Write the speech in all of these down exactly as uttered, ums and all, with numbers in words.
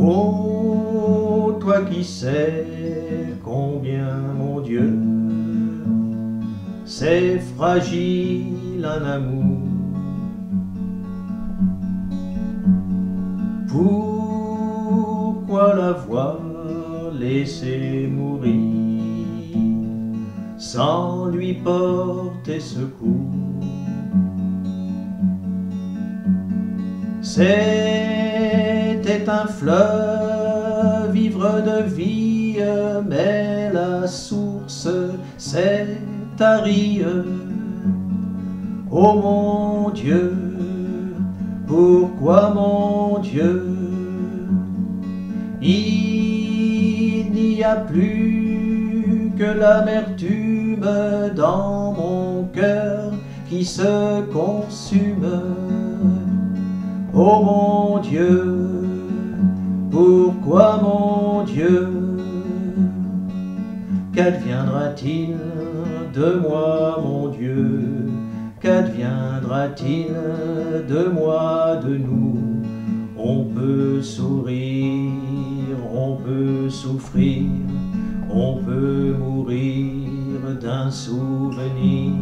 Oh, toi qui sais combien, mon Dieu, c'est fragile un amour. Pourquoi l'avoir laissé mourir sans lui porter secours? C'était un fleuve ivre de vie, mais la source s'est tarie. Oh mon Dieu, pourquoi mon Dieu, il n'y a plus que l'amertume dans mon cœur qui se consume. Oh mon Dieu, pourquoi mon Dieu, qu'adviendra-t-il de moi mon Dieu? Qu'adviendra-t-il de moi, de nous? On peut sourire, on peut souffrir, on peut mourir d'un souvenir.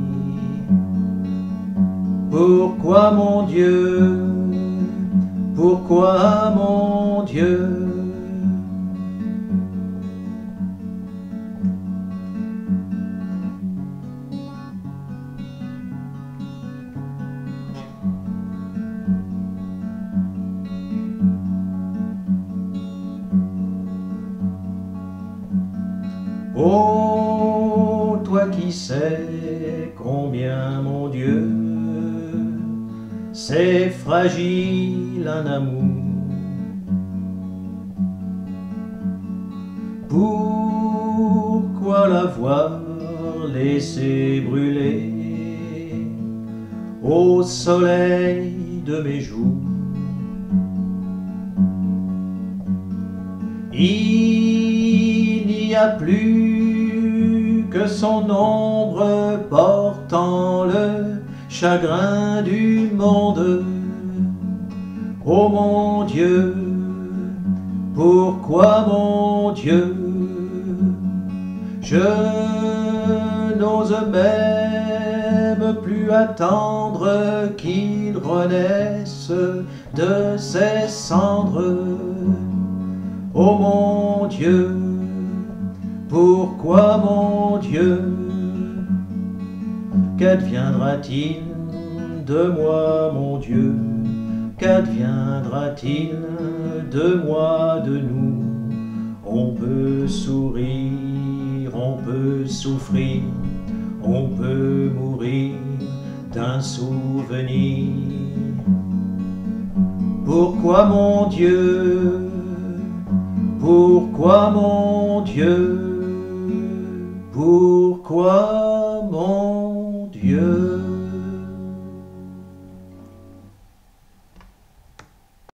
Pourquoi mon Dieu? Pourquoi mon Dieu? Oh, toi qui sais combien, mon Dieu, c'est fragile un amour. Pourquoi l'avoir laissé brûler au soleil de mes jours? Il n'y a plus que son ombre portant le chagrin du monde. Oh mon Dieu, pourquoi mon Dieu, je n'ose même plus attendre qu'il renaisse de ses cendres. Oh mon Dieu, pourquoi mon Dieu, qu'adviendra-t-il de moi mon Dieu? Qu'adviendra-t-il de moi, de nous? On peut sourire, on peut souffrir, on peut mourir d'un souvenir. Pourquoi mon Dieu? Pourquoi mon Dieu? Pourquoi mon